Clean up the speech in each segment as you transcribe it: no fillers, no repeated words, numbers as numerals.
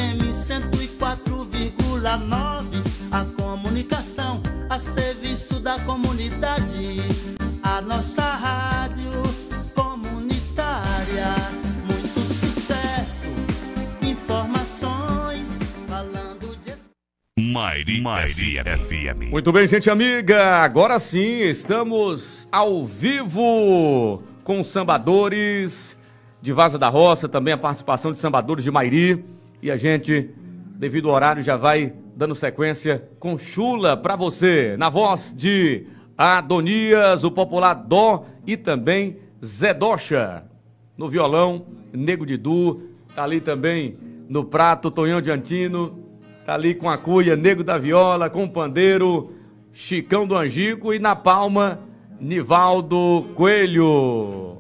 FM 104,9, a comunicação a serviço da comunidade. A nossa rádio comunitária, muito sucesso, informações, falando de... Mairi FM. Muito bem, gente amiga, agora sim estamos ao vivo com sambadores de Vaza da Roça, também a participação de sambadores de Mairi. E a gente, devido ao horário, já vai dando sequência com Chula pra você, na voz de Adonias, o popular Dó, e também Zé Docha. No violão, Nego Didu, tá ali também no prato, Tonhão de Antino, tá ali com a cuia, Nego da Viola, com o pandeiro, Chicão do Angico, e na palma, Nivaldo Coelho.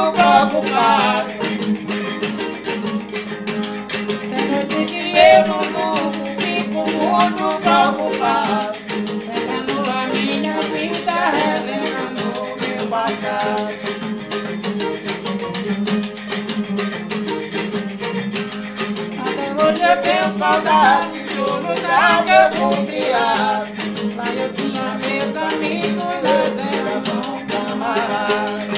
Eu não tenho saudade do lugar que eu fui criado. Lá eu tinha meus amigos, nós éramos camaradas.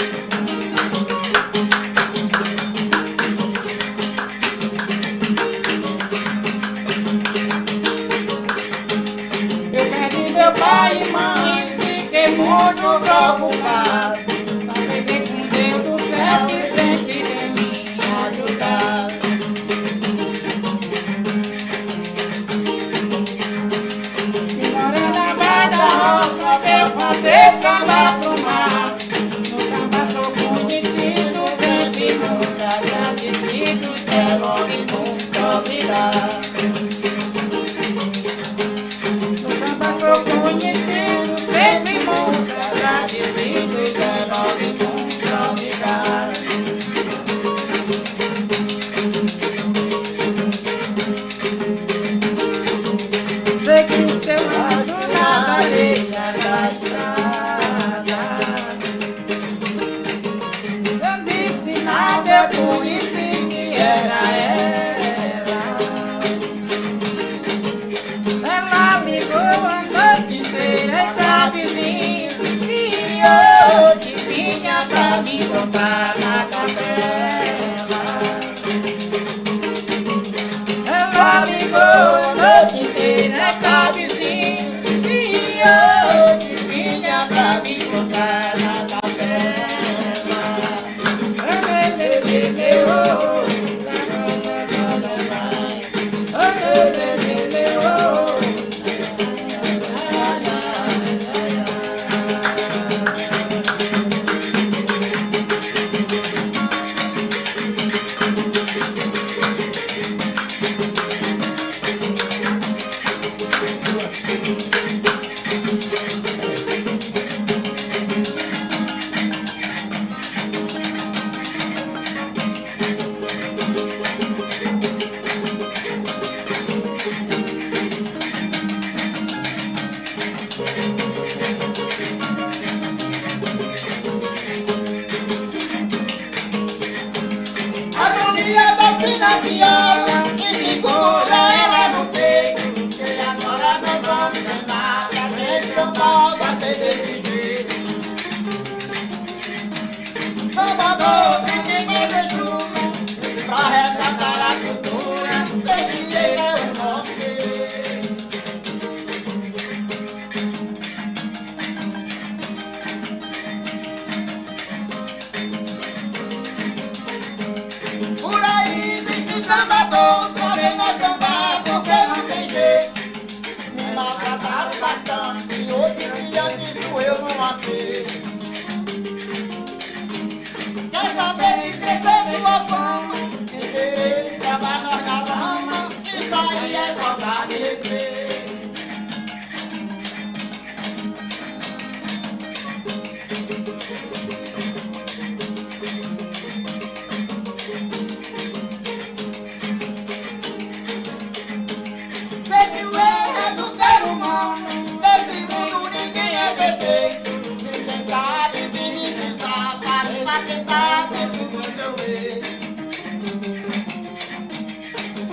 Eu perdi meu pai e mãe, fiquei muito preocupado. Mas peguei com Deus do céu que sempre tem me ajudado. E morei na Baía da Roça, meu fazer samba pro mar. No samba sou conhecido, sempre muito agradecido. É logo e muito obrigado. No samba sou conhecido, sempre muito agradecido. É logo e muito obrigado. Sei que o seu lado na areia da estrada. Eu disse nada, eu conheci que era ela. Ela ligou a noite inteira e tá dizendo que hoje vinha pra me botar na capela. Ela ligou a noite inteira e tá dizendo que hoje vinha pra me botar na capela. Agonia da fina viola que segura ela no peito. E agora não vamos ter nada, nem São Paulo vai ter desse jeito. Salvador, tem que viver junto pra resgatar a cultura. Esse jeito é o nosso querer. Por aí diz que Salvador só vem nós sambar porque não tem jeito. Me maltrataram bastante, hoje em dia disso eu não aceito. Quer saber de crescer sua fama, sem querer travar nós na lama, isso aí é falta de respeito. Sei que o erro é do ser humano, nesse mundo ninguém é perfeito. Ninguém sabe minimizar, para tentar sempre o seu erro.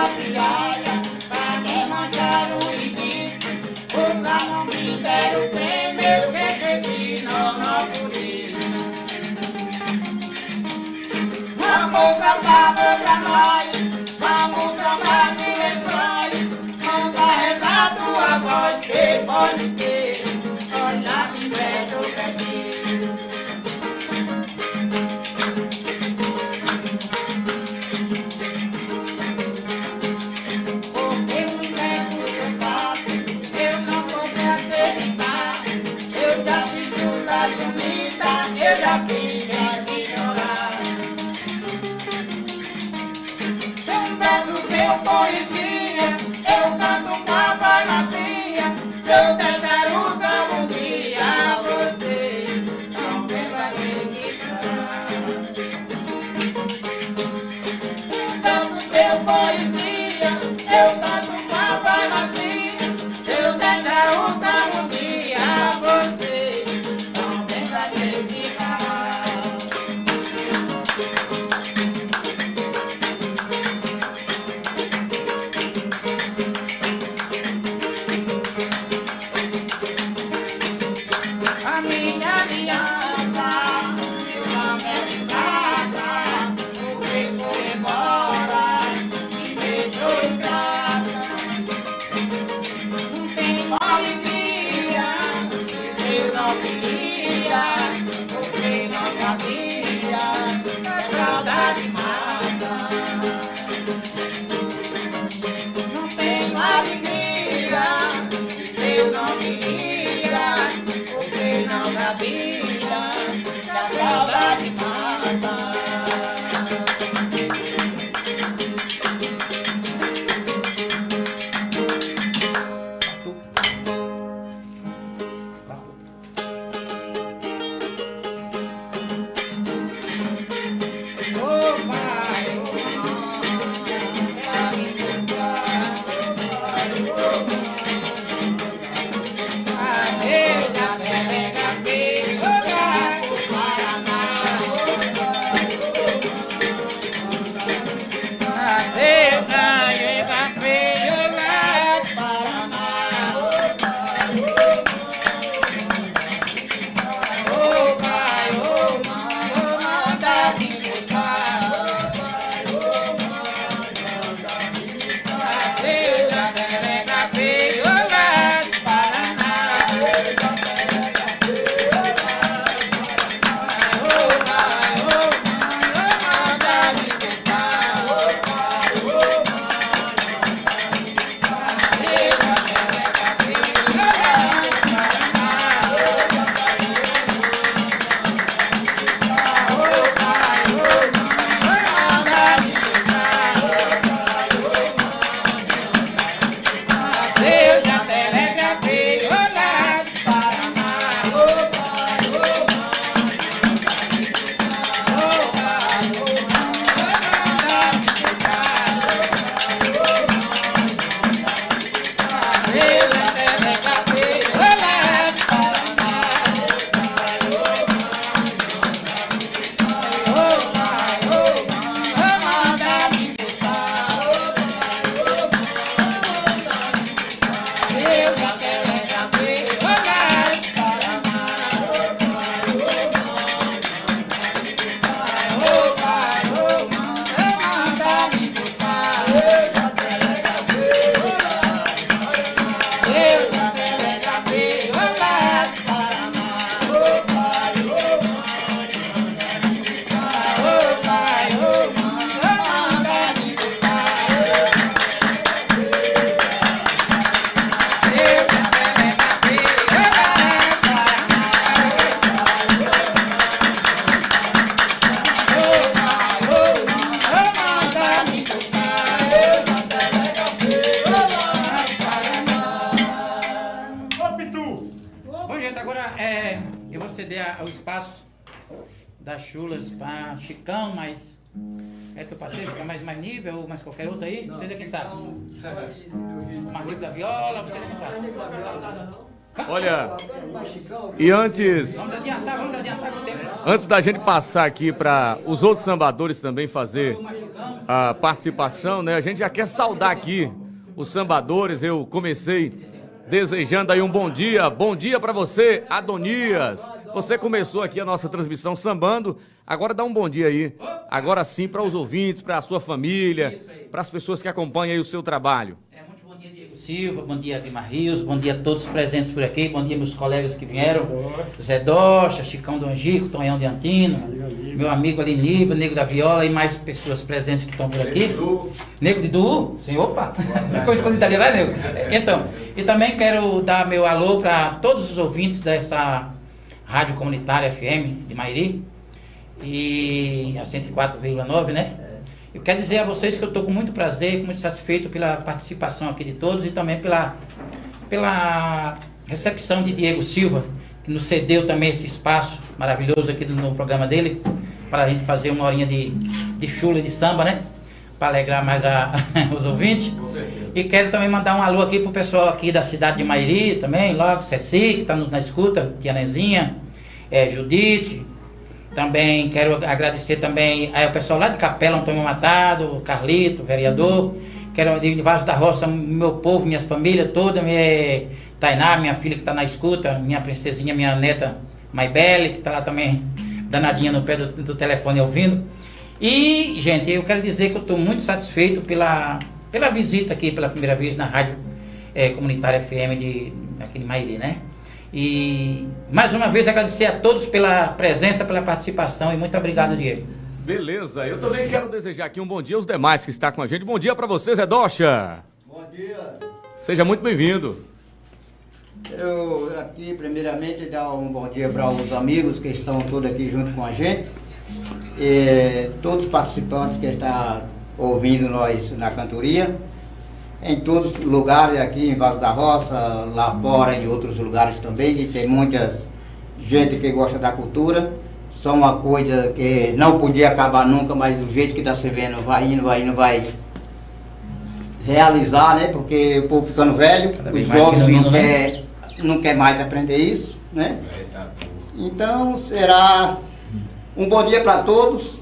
piada, pra me mandar o início, o pra não me der o prêmio, eu recebi não por isso. Vamos cantar pra nós, vamos cantar de refrões, manda rezar tua voz, que pode ter, olha que velho pedir. Eu já fiz de chorar. Um verso meu poesia, eu canto com a voz vazia. Eu declaro que um dia você também vai ter que chorar. Um verso meu poesia, eu canto com a voz vazia. Eu declaro que um dia você também vai ter que chorar. A minha aliança, meu nome é de prata, o rei foi embora, me deixou em casa. Não tenho alegria, eu não queria, porque não sabia, a saudade mata. Não tenho alegria, eu não queria, porque não sabia, que a saudade mata. Oh, pai, oh, mãe, pra me encontrar, oh, pai, oh, mãe. Adeus, a terra fez, oh, pai, oh, Paraná, oh, pai, oh, mãe. Adeus, a terra fez, oh, pai, Paraná, oh, pai, oh, pai, oh, mãe, manda me buscar, oh, pai, oh, mãe, adeus, a terra fez, oh, pai, Paraná, oh, pai, oh, mãe, manda me buscar, oh, pai, oh, o espaço das chulas para Chicão, mas é teu parceiro, fica mais nível ou mais qualquer outro aí? Vocês é que sabem. Marnico da viola, vocês é que sabem. Olha, e antes Vamos adiantar com o tempo. Antes da gente passar aqui para os outros sambadores também fazer a participação, né? A gente já quer saudar aqui os sambadores. Eu comecei desejando aí um bom dia para você, Adonias. Você começou aqui a nossa transmissão sambando, agora dá um bom dia aí. Agora sim para os ouvintes, para a sua família, para as pessoas que acompanham aí o seu trabalho. Muito bom dia, Diego Silva, bom dia, Guimar Rios, bom dia a todos presentes por aqui, bom dia meus colegas que vieram, Zé Docha, Chicão do Angico, Tonhão de Antino, meu amigo ali, Nível, Nego da Viola e mais pessoas presentes que estão por aqui. Nego de Du, sim, opa, ficou escondido ali, vai, Nego? Então, e também quero dar meu alô para todos os ouvintes dessa Rádio Comunitária FM de Mairi, e a 104,9, né? Eu quero dizer a vocês que eu estou com muito prazer, muito satisfeito pela participação aqui de todos e também pela recepção de Diego Silva, que nos cedeu também esse espaço maravilhoso aqui no programa dele, para a gente fazer uma horinha de chula e de samba, né? Para alegrar mais os ouvintes. E quero também mandar um alô aqui pro pessoal aqui da cidade de Mairi também, logo, Ceci, que está na escuta, Tia Nezinha, Judite. Também quero agradecer também ao pessoal lá de Capela, Antônio Matado, Carlito, vereador. Quero de Vaz da Roça, meu povo, minha família toda, minha Tainá, minha filha que está na escuta, minha princesinha, minha neta Maibele, que está lá também danadinha no pé do telefone ouvindo. E, gente, eu quero dizer que eu estou muito satisfeito pela visita aqui, pela primeira vez na Rádio Comunitária FM aqui de Mairi, né? E mais uma vez agradecer a todos pela presença, pela participação e muito obrigado, Diego. Beleza, eu também quero desejar aqui um bom dia aos demais que estão com a gente. Bom dia para você, Zé Docha. Bom dia. Seja muito bem-vindo. Eu aqui primeiramente dar um bom dia para os amigos que estão todos aqui junto com a gente. E todos os participantes que estão ouvindo nós na cantoria. Em todos os lugares aqui em Vaz da Roça, lá fora e em outros lugares também, que tem muita gente que gosta da cultura. Só uma coisa que não podia acabar nunca, mas do jeito que está se vendo, vai indo, vai realizar, né? Porque o povo ficando velho, os jovens não quer mais aprender isso, né? Então será um bom dia para todos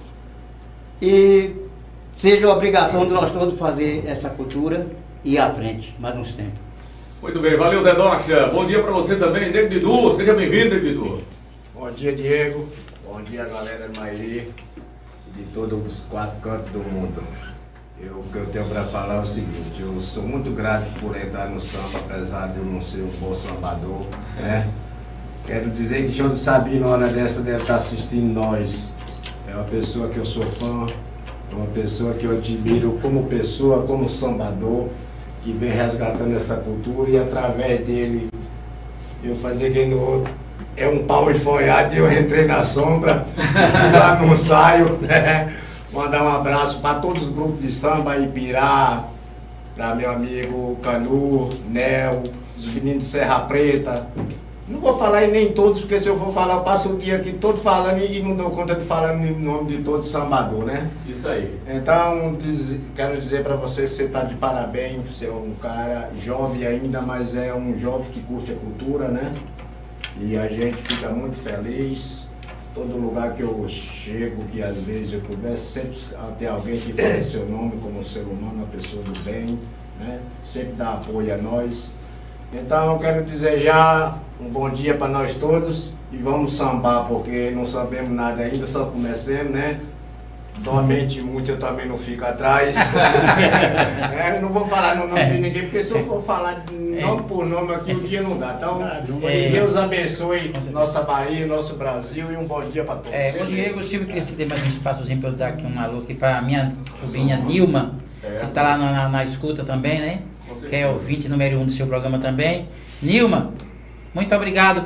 e seja a obrigação de nós todos fazer essa cultura e ir à frente, mais uns tempos. Muito bem, valeu, Zé Docha. Bom dia para você também, Nego Bidu. Seja bem-vindo, Nego Bidu. Bom dia, Diego. Bom dia, galera de Mairi, de todos os 4 cantos do mundo. O que eu tenho para falar é o seguinte: eu sou muito grato por entrar no samba, apesar de eu não ser um bom sambador, né? Quero dizer que João de Sabino, hora dessa, deve estar assistindo nós. É uma pessoa que eu sou fã, é uma pessoa que eu admiro como pessoa, como sambador, que vem resgatando essa cultura e através dele eu fazer que no é um pau enfonhado e eu entrei na sombra e lá no ensaio, né? Mandar um abraço para todos os grupos de samba, Ibirá, para meu amigo Canu, Nel, os meninos de Serra Preta. Não vou falar em nem todos, porque se eu for falar, eu passo o dia aqui todo falando e não dou conta de falar em nome de todos sambador, né? Isso aí. Então, quero dizer para você que você está de parabéns, você é um cara jovem ainda, mas é um jovem que curte a cultura, né? E a gente fica muito feliz. Todo lugar que eu chego, que às vezes eu converso, sempre tem alguém que fala seu nome como ser humano, uma pessoa do bem, né? Sempre dá apoio a nós. Então eu quero desejar um bom dia para nós todos e vamos sambar, porque não sabemos nada ainda, só começamos, né? Dormente muito, eu também não fico atrás. Eu não vou falar no nome de ninguém, porque se eu for falar nome por nome aqui, o dia não dá. Então, Deus abençoe nossa Bahia, nosso Brasil e um bom dia para todos. Bom dia, eu queria ter mais um espaçozinho para eu dar aqui um alô aqui para a minha sobrinha Nilma, que está lá na escuta também, né? Que é o 20 número 1 do seu programa também. Nilma, muito obrigado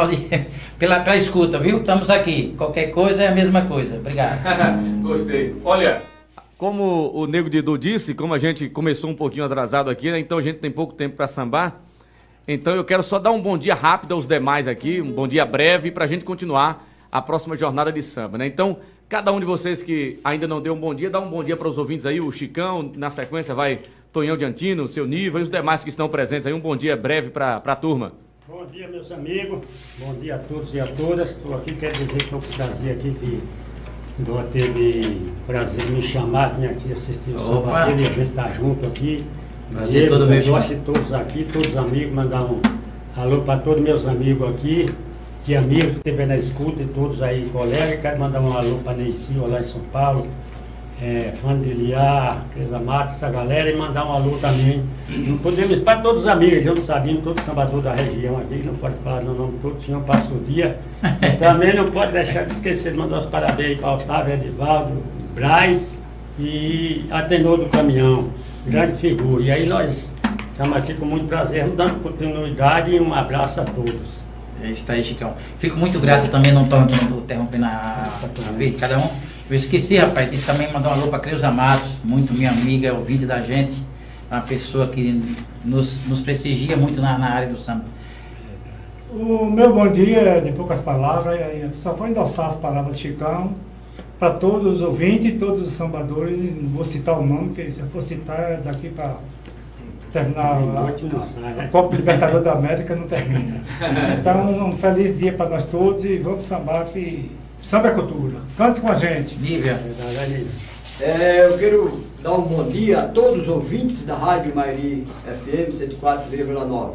pela escuta, viu? Estamos aqui. Qualquer coisa é a mesma coisa. Obrigado. Gostei. Olha, como o Nego Didu disse, como a gente começou um pouquinho atrasado aqui, né? Então a gente tem pouco tempo para sambar. Então eu quero só dar um bom dia rápido aos demais aqui, um bom dia breve, para a gente continuar a próxima jornada de samba, né? Então, cada um de vocês que ainda não deu um bom dia, dá um bom dia para os ouvintes aí, o Chicão, na sequência vai Tonhão de Antino, o seu Nível e os demais que estão presentes aí. Um bom dia breve para a turma. Bom dia, meus amigos. Bom dia a todos e a todas. Estou aqui, quero dizer que estou com prazer aqui que Dó teve prazer de me chamar, vim aqui assistir o samba dele, a gente tá junto aqui. Prazer todo meu, todos aqui, todos os amigos, mandar um alô para todos meus amigos aqui, que amigos que esteve na escuta e todos aí, colegas. Quero mandar um alô para Neicinho lá em São Paulo, fã de Liar, Cresa Matos, essa galera, e mandar um alô também. Não podemos, para todos os amigos, a gente sabendo, todos os sambadores da região aqui, não pode falar no nome de todos, senão passa o dia. E também não pode deixar de esquecer de mandar os parabéns para Otávio, Edivaldo, Braz e Atenor do Caminhão, grande figura. E aí nós estamos aqui com muito prazer, dando continuidade e um abraço a todos. É isso aí, Chicão. Fico muito grato também, não estou interrompendo a vida de cada um. Eu esqueci, rapaz, de também mandar um alô para Creuza Matos, muito minha amiga, ouvinte da gente, uma pessoa que nos prestigia muito na área do samba. O meu bom dia é de poucas palavras, só vou endossar as palavras do Chicão para todos os ouvintes e todos os sambadores. Não vou citar o nome, porque se eu for citar daqui para terminar a Copa Libertadores da América não termina. Então, um feliz dia para nós todos e vamos sambar que samba é cultura. Cante com a gente. Lívia. Eu quero dar um bom dia a todos os ouvintes da Rádio Mairi FM 104,9.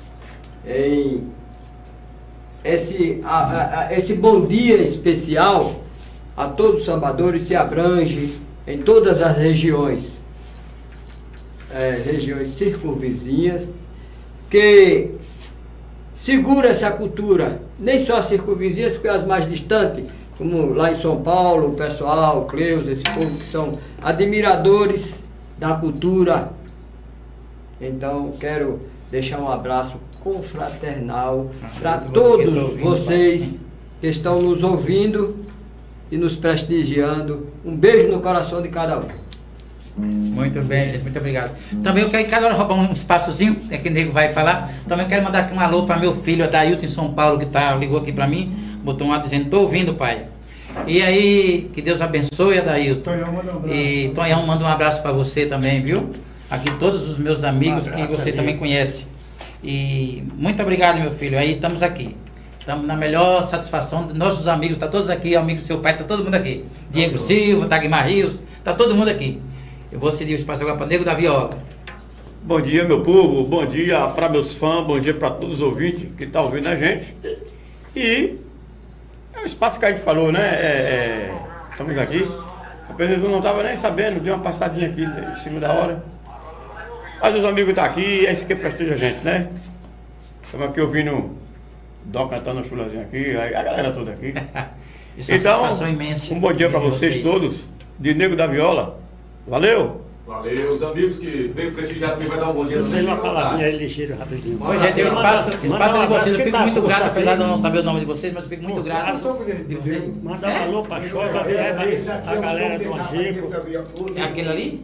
Esse bom dia especial a todos os sambadores se abrange em todas as regiões, regiões circunvizinhas, que segura essa cultura, nem só as circunvizinhas, porque as mais distantes, como lá em São Paulo, o pessoal, o Cleus, esse povo que são admiradores da cultura. Então, quero deixar um abraço confraternal para todos vocês que estão nos ouvindo e nos prestigiando. Um beijo no coração de cada um. Muito bem, gente, muito obrigado. Também eu quero cada hora roubar um espaçozinho, é que o nego vai falar. Também eu quero mandar aqui um alô para meu filho, Adailton, em São Paulo, que ligou aqui para mim, botou um áudio dizendo: "Tô ouvindo, pai". E aí, que Deus abençoe, Adailton. Tonhão manda um abraço. E Tonhão manda um abraço para você também, viu? Aqui todos os meus amigos que você também conhece. E muito obrigado, meu filho. Aí estamos aqui. Estamos na melhor satisfação dos nossos amigos, está todos aqui, amigo do seu pai, está todo mundo aqui. Diego Silva, Dagmar Rios, está todo mundo aqui. Eu vou ceder o espaço agora para Nego da Viola. Bom dia, meu povo, bom dia para meus fãs, bom dia para todos os ouvintes que estão ouvindo a gente. E é o espaço que a gente falou, né? Estamos aqui. Apenas eu não estava nem sabendo, dei uma passadinha aqui em cima da hora. Mas os amigos estão aqui, é isso que prestigia a gente, né? Estamos aqui ouvindo Dó cantando o chulazinho aqui, a galera toda aqui. Isso é uma satisfação imensa. Um bom dia para vocês todos, de Nego da Viola. Valeu! Valeu, os amigos que veio prestigiar também vai dar um bom dia. Eu sei uma palavrinha aí, ligeiro, rapidinho. Hoje é o espaço de vocês. Eu fico muito grato, apesar de eu não saber o nome de vocês, mas eu fico muito grato de vocês. Manda um alô para Chosa, a galera do Angico. É aquele ali?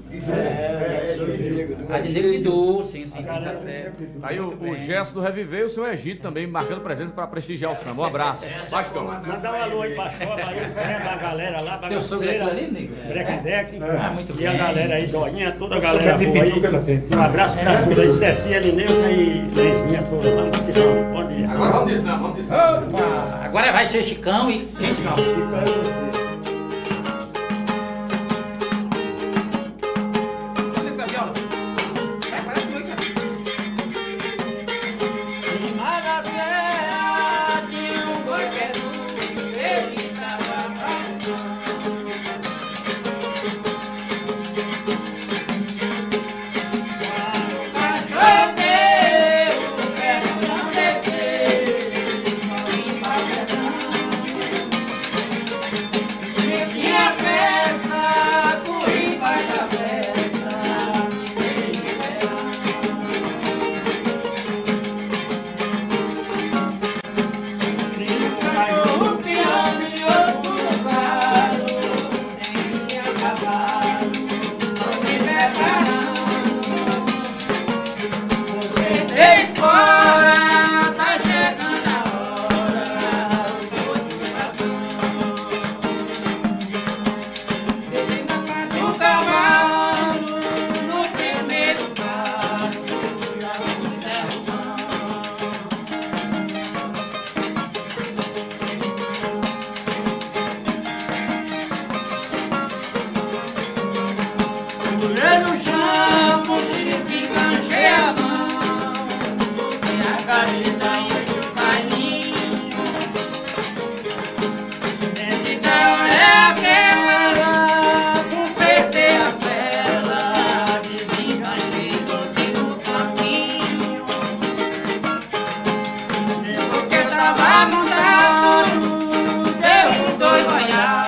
A de Nego de Du, sim, tá certo. Aí o gesto do Reviver, o seu Egito também marcando presença para prestigiar o samba. Um abraço. Vai, Chicão. Mandar um alô aí para Chosa, aí o Zé, a galera lá, Teu sogro é aquele ali, Nego? Brequedeque. Muito E bem. a galera aí, Dorinha, toda a galera boa aí. Um abraço para todos aí, Cecinha, Lineuza e Leizinha toda. Vamos de samba. Bom dia. Agora vamos de samba, vamos de samba. Opa! Agora vai ser Chicão e gente não. Chulé no chão, mochico que enganchei a mão, botei a careta e o bailinho. Dentro da hora aquela, consertei a cela, desenganchei, botei no caminho. Depois que eu tava montado, deu dois banhados.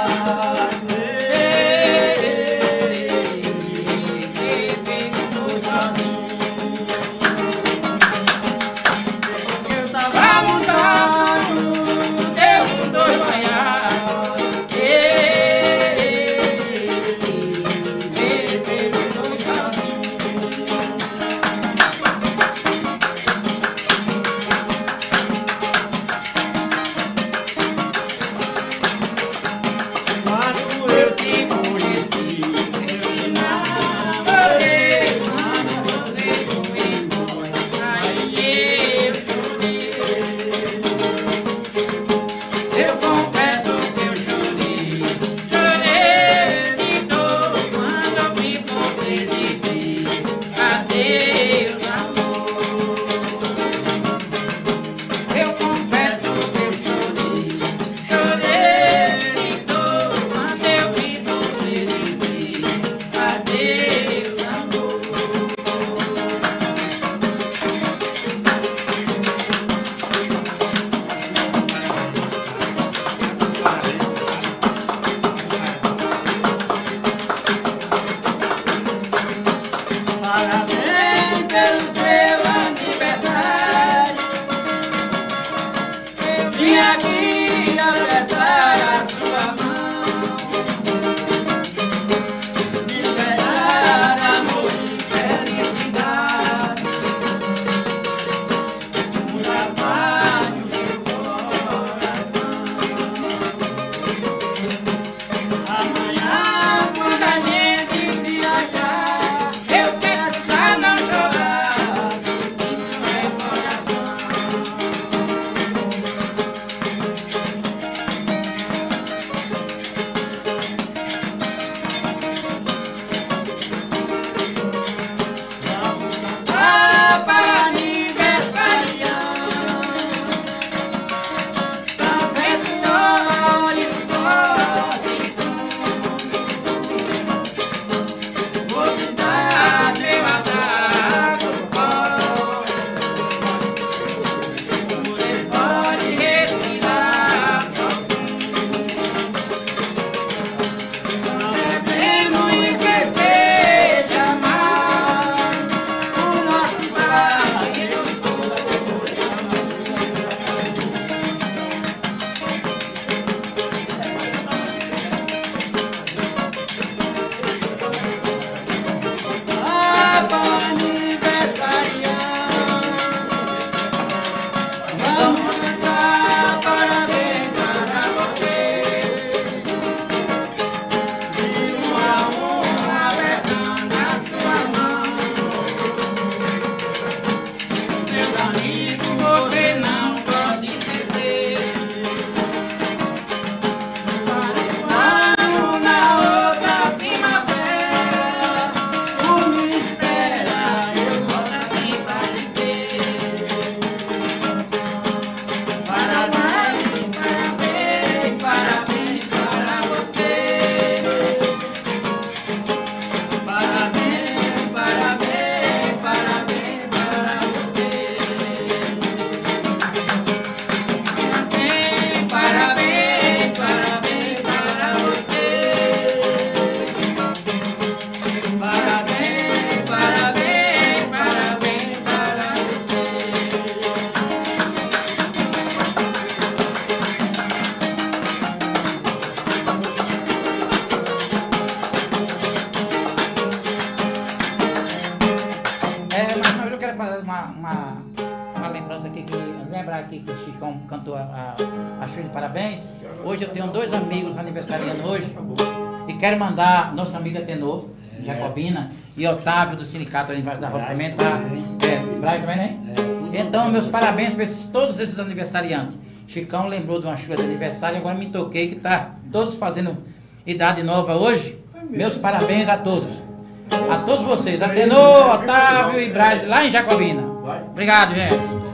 uma lembrança aqui, lembrar aqui que o Chicão cantou a chuva de parabéns. Hoje eu tenho dois amigos aniversariando hoje e quero mandar nossa amiga Tenor, Jacobina, e Otávio do Sindicato Aniversário da Roça também, tá? Braz também, né? Então, meus parabéns para todos esses aniversariantes. Chicão lembrou de uma chuva de aniversário, agora me toquei que tá todos fazendo idade nova hoje. Meus parabéns a todos. A todos vocês, Atenor, Otávio e Braz, lá em Jacobina. Obrigado, gente.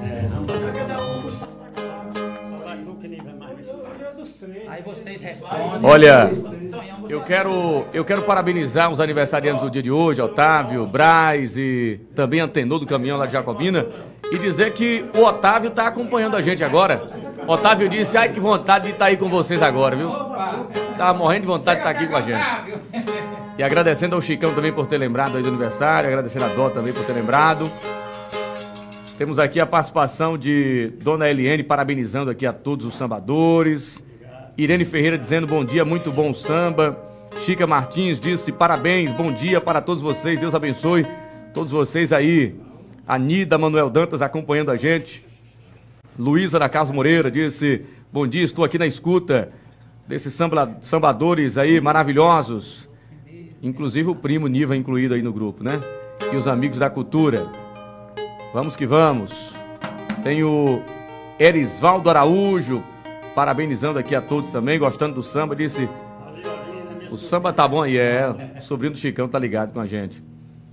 Aí vocês respondem. Olha, eu quero parabenizar os aniversariantes do dia de hoje, Otávio, Braz e também Antenor do caminhão lá de Jacobina, e dizer que o Otávio está acompanhando a gente agora. Otávio disse, ai que vontade de estar aí com vocês agora, viu? Tava morrendo de vontade de estar aqui com a gente. E agradecendo ao Chicão também por ter lembrado aí do aniversário, agradecendo a Dó também por ter lembrado. Temos aqui a participação de Dona Eliane, parabenizando aqui a todos os sambadores. Irene Ferreira dizendo bom dia, muito bom o samba. Chica Martins disse parabéns, bom dia para todos vocês, Deus abençoe todos vocês aí. Anida Manuel Dantas acompanhando a gente. Luísa da Casa Moreira disse bom dia, estou aqui na escuta desses sambadores aí maravilhosos. Inclusive o primo Niva incluído aí no grupo, né? E os amigos da cultura. Vamos que vamos. Tem o Erisvaldo Araújo parabenizando aqui a todos também, gostando do samba. Disse, o samba tá bom aí, o sobrinho do Chicão tá ligado com a gente.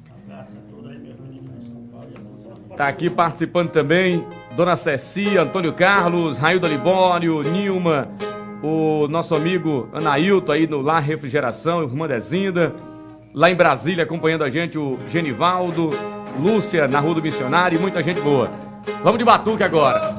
Tá aqui participando também Dona Cecia, Antônio Carlos, Railda Libório, Nilma, o nosso amigo Anailton aí no Lar Refrigeração, irmã Dezinda. Lá em Brasília acompanhando a gente o Genivaldo, Lúcia na Rua do Missionário e muita gente boa. Vamos de batuque agora.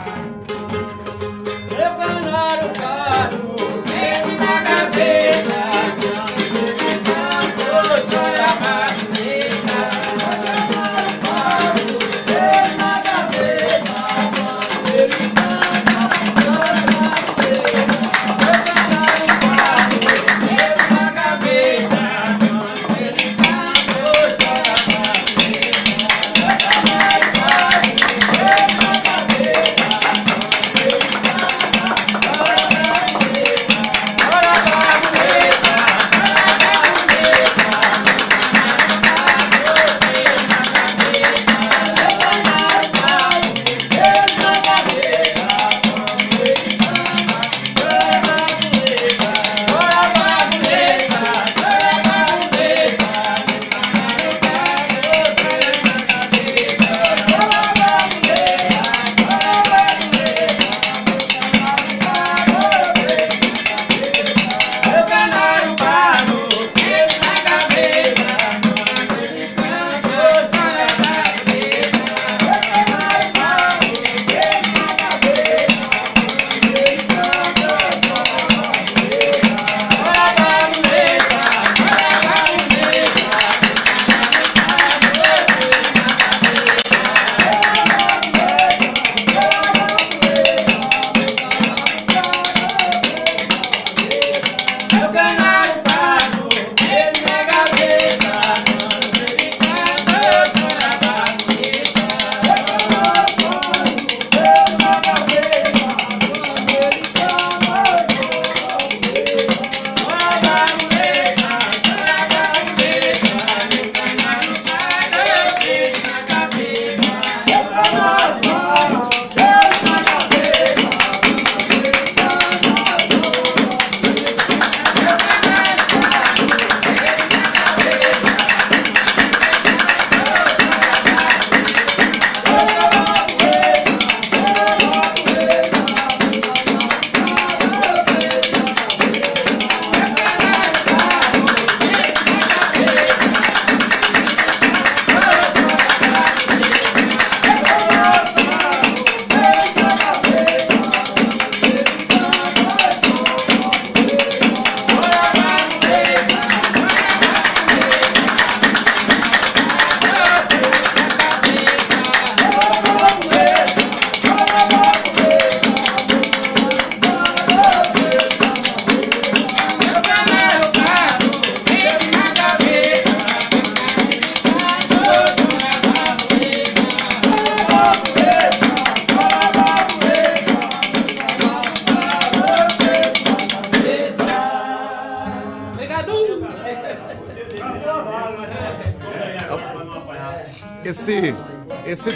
Esse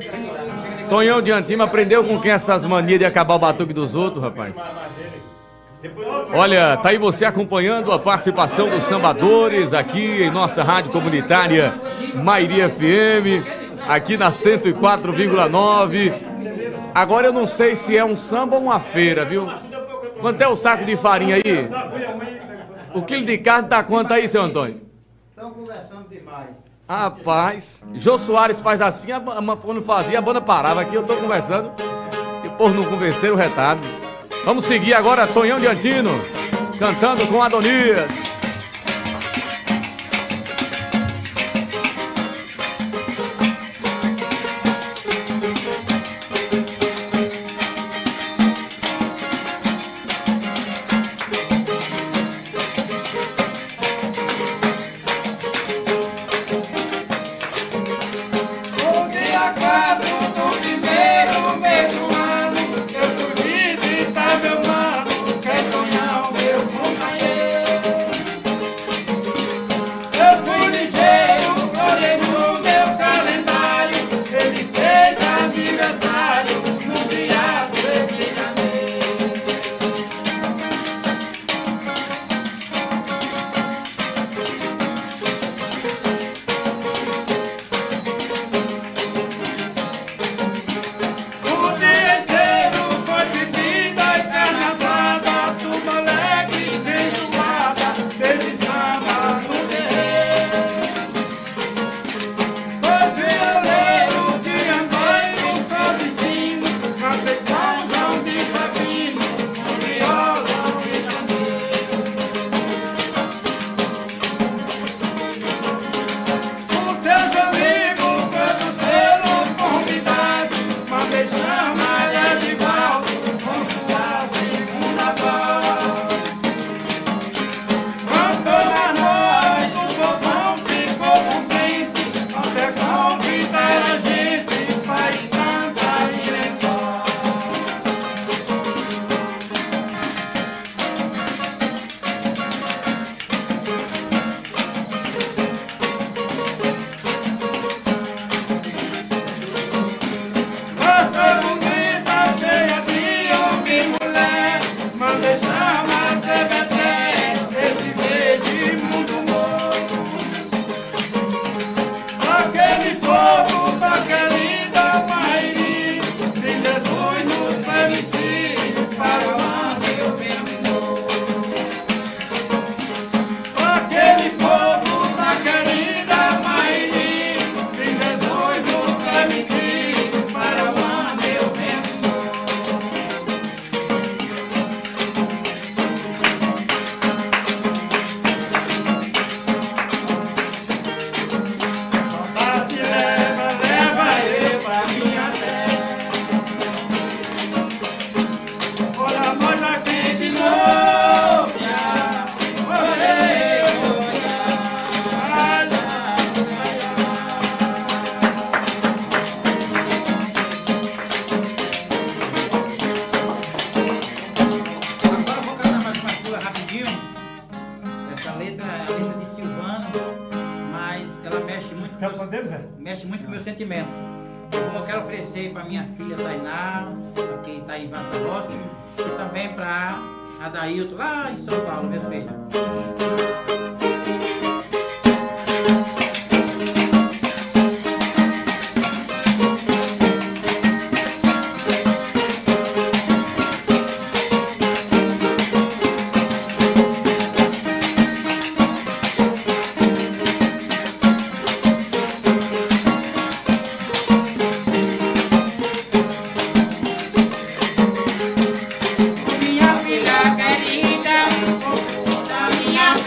Tonhão de Antima aprendeu com quem essas manias de acabar o batuque dos outros, rapaz? Olha, tá aí você acompanhando a participação dos sambadores aqui em nossa rádio comunitária Mairi FM, aqui na 104,9. Agora eu não sei se é um samba ou uma feira, viu? Quanto é o saco de farinha aí? O quilo de carne tá quanto aí, seu Antônio? Estão conversando demais. Rapaz, Jô Soares faz assim, quando fazia a banda parava. Aqui eu tô conversando e por não convencer o retado. Vamos seguir agora Tonhão de Antino, cantando com Adonias. Mexe muito com o meu sentimento. Eu quero oferecer para minha filha Tainá, que está em Vaz da Roça, e também para Adailton, lá em São Paulo, meu filho. Minha filha querida, da minha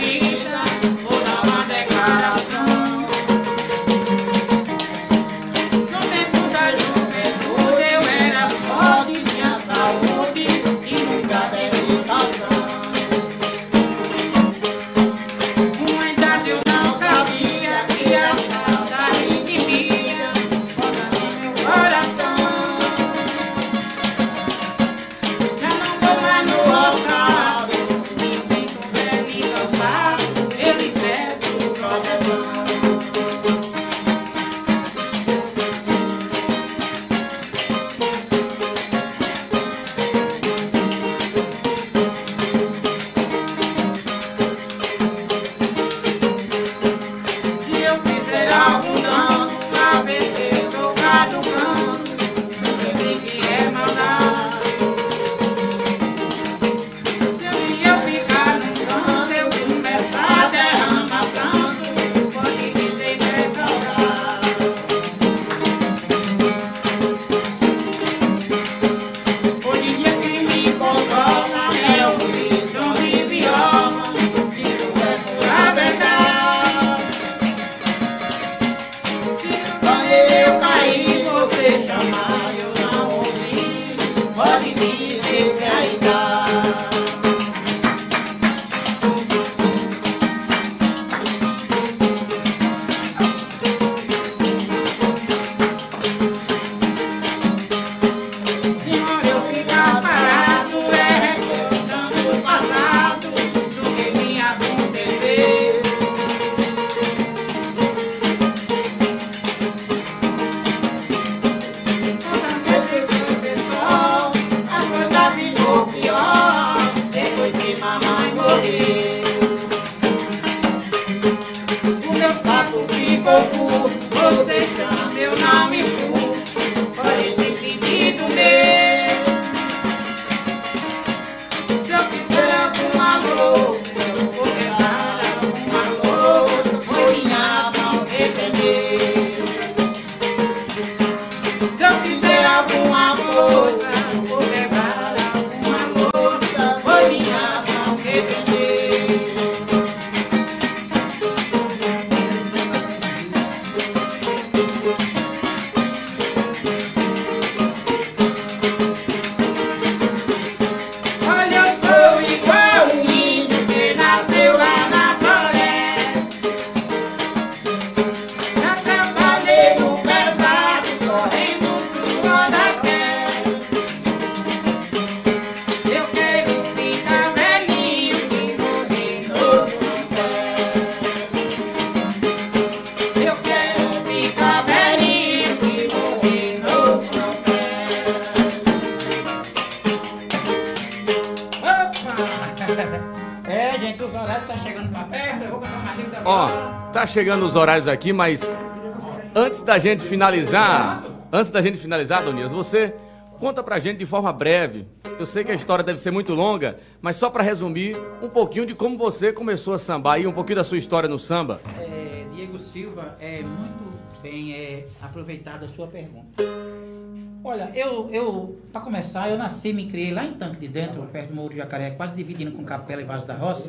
Ó, tá chegando os horários aqui, mas antes da gente finalizar, Donias, você conta pra gente de forma breve. Eu sei que a história deve ser muito longa, mas só pra resumir um pouquinho de como você começou a sambar e um pouquinho da sua história no samba. Diego Silva, é muito bem aproveitada a sua pergunta. Olha, para começar, eu nasci e me criei lá em Tanque de Dentro, perto do Morro do Jacaré, quase dividindo com Capela e Vaso da Roça.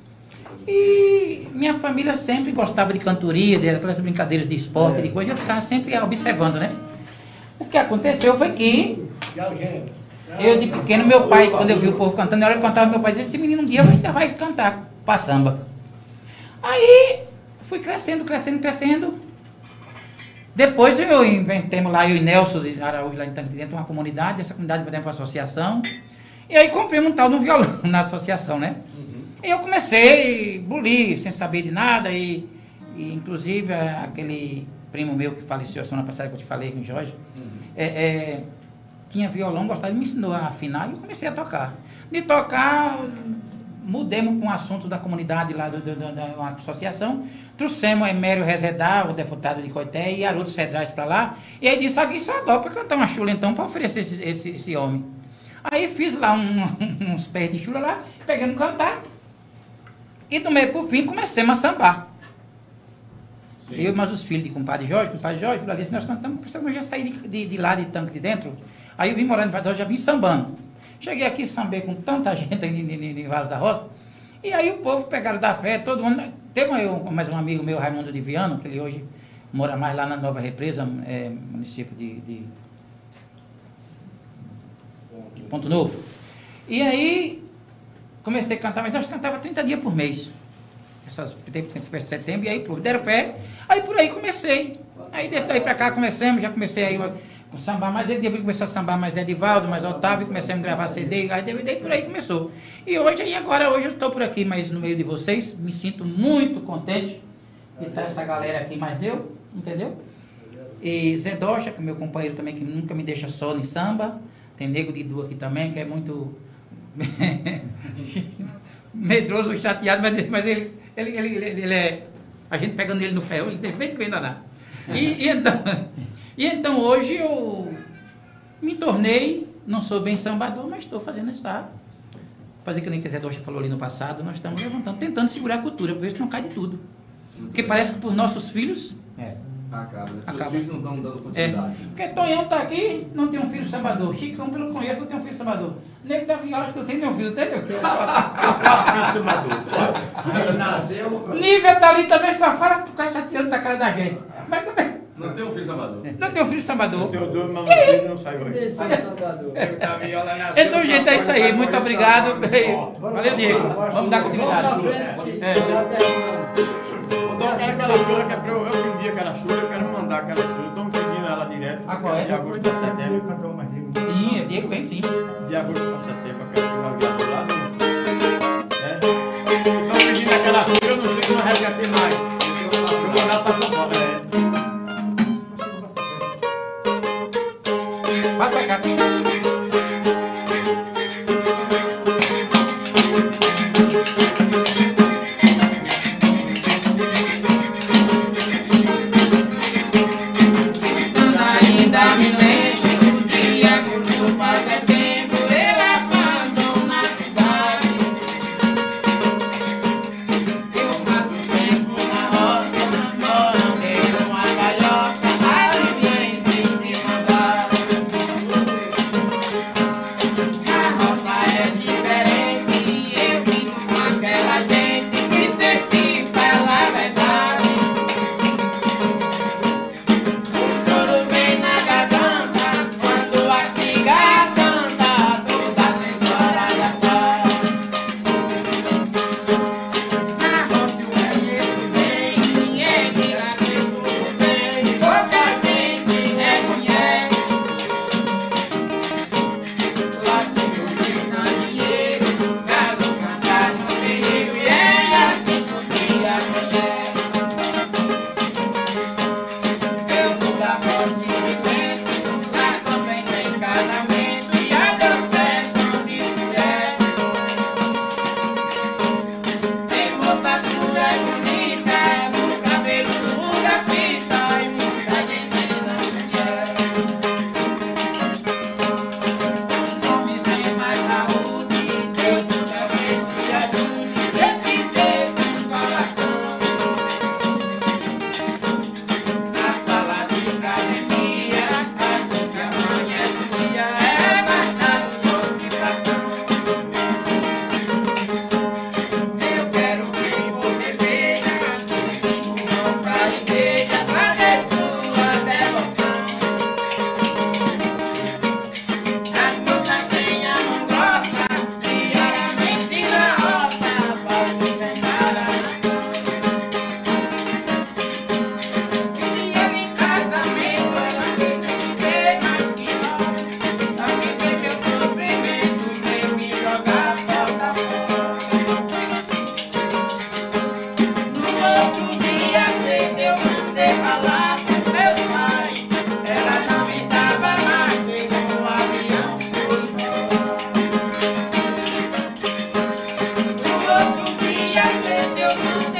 E minha família sempre gostava de cantoria, daquelas brincadeiras de esporte, de coisa, eu ficava sempre observando, né? O que aconteceu foi que eu de pequeno, meu pai, quando eu vi o povo cantando, na hora que eu cantava, meu pai dizia, esse menino um dia ainda vai cantar pra samba. Aí fui crescendo. Depois eu inventemos lá, eu e Nelson de Araújo, lá em Tanque de Dentro, uma comunidade, essa comunidade vai para uma associação. E aí comprei um tal no violão na associação, né? E eu comecei a bulir, sem saber de nada, e inclusive aquele primo meu que faleceu a semana passada, que eu te falei com o Jorge, tinha violão, gostava, ele me ensinou a afinar, e eu comecei a tocar. De tocar, mudemos com o assunto da comunidade lá da associação, trouxemos Emério Rezedar, o deputado de Coité, e Haroldo Cedrais para lá, e aí disse, aqui só dó para cantar uma chula então, para oferecer esse homem. Aí fiz lá uns pés de chula lá, pegando cantar, e do meio pro fim comecemos a sambar. Sim. Eu e mais os filhos de compadre Jorge, falei assim, nós cantamos, eu já saí de lá de Tanque de Dentro, aí eu vim morando em Vaso da Roça, já vim sambando. Cheguei aqui, sambei com tanta gente em Vaso da Roça, e aí o povo pegaram da fé, todo mundo. Teve mais um amigo meu, Raimundo de Viano, que ele hoje mora mais lá na Nova Represa, município de Ponto Novo. E aí comecei a cantar, mas nós cantava 30 dias por mês. Essas festa de setembro, e aí deram fé, aí por aí comecei. Aí desse daí pra cá já comecei aí com sambar, mas ele depois começou a sambar mais Edivaldo, mais Otávio, comecei a gravar CD, aí DVD, por aí começou. E hoje eu estou por aqui, mas no meio de vocês, me sinto muito contente de estar essa galera aqui, mais eu, entendeu? E Zé Docha, que é meu companheiro também, que nunca me deixa só em samba. Tem Nego de Du aqui também, que é muito medroso, chateado, mas ele é... A gente pegando ele no ferro, ele tem bem danado. E então hoje eu me tornei, não sou bem sambador, mas estou fazendo essa... Fazer que nem que Zé Docha falou ali no passado, nós estamos levantando, tentando segurar a cultura, para ver se não cai de tudo. Porque parece que por nossos filhos... Acaba. Os filhos não estão dando continuidade. Porque Tonhão está aqui, não tem um filho sambador. Chicão, pelo que eu conheço, não tem um filho sambador. Nego da Viola, que eu tenho meu filho, tem meu filho. Filho sambador. Ele nasceu... Nívia está ali também, só fala por ficar chateando da cara da gente. Mas também... Não tem um filho sambador. Não tem um filho sambador. Tem dois, mas o filho não sai hoje. Então, gente, é isso aí. Muito obrigado. Valeu, Diego. Vamos dar continuidade. Vou dar aquela chula que é pra eu pedir aquela chula, eu quero mandar aquela chula. Estou pedindo ela direto. Agora de agosto a setembro. Sim, é Diego, bem sim. De agosto a setembro, aquela chula do lado. Estou pedindo aquela chula, eu não sei se não resgatei mais. Vou mandar para São Paulo. Vai pra cá.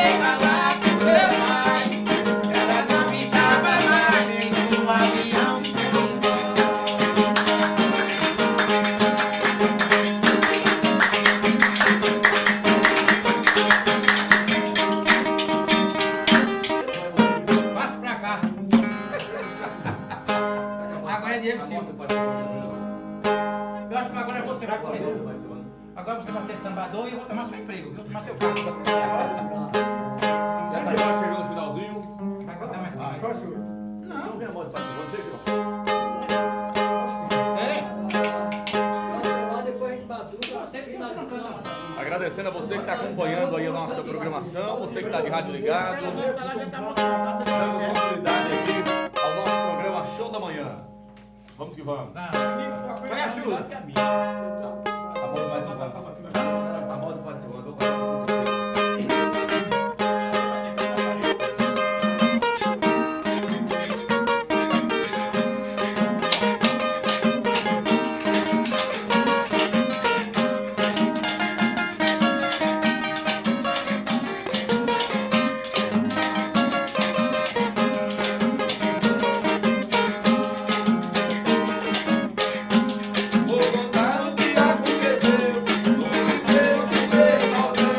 mandei falar pro meu pai. Ela não estava mais dentro do avião. Passa pra cá. Agora é Diego Silva. Eu acho que agora você vai ser. Agora você vai ser sambador e eu vou tomar seu emprego, viu? Tomar seu cargo. Já tá chegando no finalzinho. Vai contar mais tarde. Não vem a moto participando, você, João. Agradecendo a você que está acompanhando aí a nossa programação, você que está de rádio ligado, dando continuidade aqui ao nosso programa Show da Manhã. Vamos que vamos. Vai a chuva. A moto participando. A moto participando. Vou contar o que aconteceu no primeiro de novembro.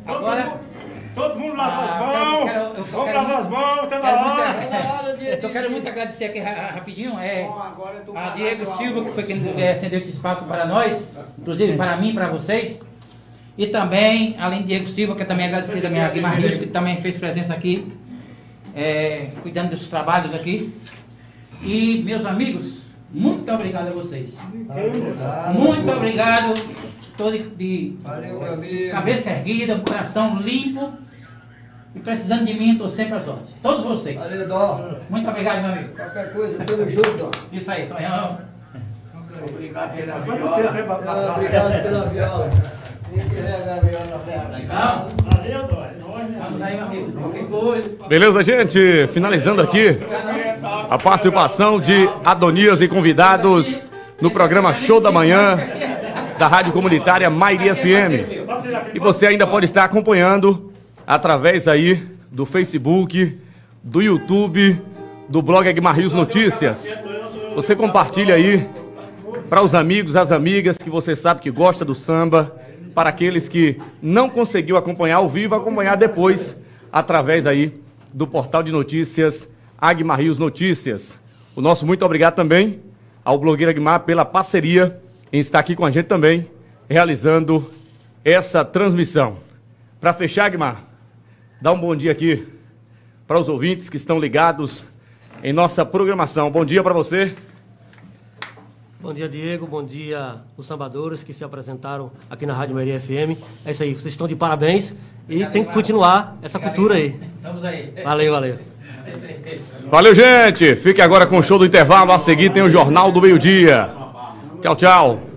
Agora... Todo mundo lava as mãos. Vamos lavar as mãos, tá na hora. Eu quero muito agradecer aqui rapidinho. A Diego Silva, que foi quem acendeu esse espaço para nós, inclusive para mim, para vocês. E também, além de Diego Silva, que também agradecer também a Guimar Rios, que também fez presença aqui, cuidando dos trabalhos aqui. E, meus amigos, muito obrigado a vocês. Muito obrigado. Estou de cabeça erguida, coração limpo. E precisando de mim, estou sempre às ordens. Todos vocês. Valeu, Dó. Muito obrigado, meu amigo. Qualquer coisa, tamo junto, Dó. Isso aí, Tonhão. Obrigado pela Obrigado pela viola. Quem quiser dar viola, leva. Legal? Valeu, Dó. Vamos aí, meu amigo. Qualquer coisa. Beleza, gente? Finalizando aqui a participação de Adonias e convidados no programa Show da Manhã da Rádio Comunitária Mairi FM. E você ainda pode estar acompanhando através aí do Facebook, do YouTube, do blog Guimar Rios Notícias. Você compartilha aí para os amigos, as amigas que você sabe que gosta do samba, para aqueles que não conseguiu acompanhar ao vivo, acompanhar depois através aí do portal de notícias Guimar Rios Notícias. O nosso muito obrigado também ao blogueiro Aguimar pela parceria em estar aqui com a gente também, realizando essa transmissão. Para fechar, Aguimar, dá um bom dia aqui para os ouvintes que estão ligados em nossa programação. Bom dia para você. Bom dia, Diego. Bom dia, os sambadores que se apresentaram aqui na Rádio Mairi FM. É isso aí, vocês estão de parabéns e tem que continuar essa cultura aí. Estamos aí. Valeu, valeu. Valeu, gente. Fique agora com o show do intervalo. A seguir tem o Jornal do Meio-Dia. Tchau, tchau.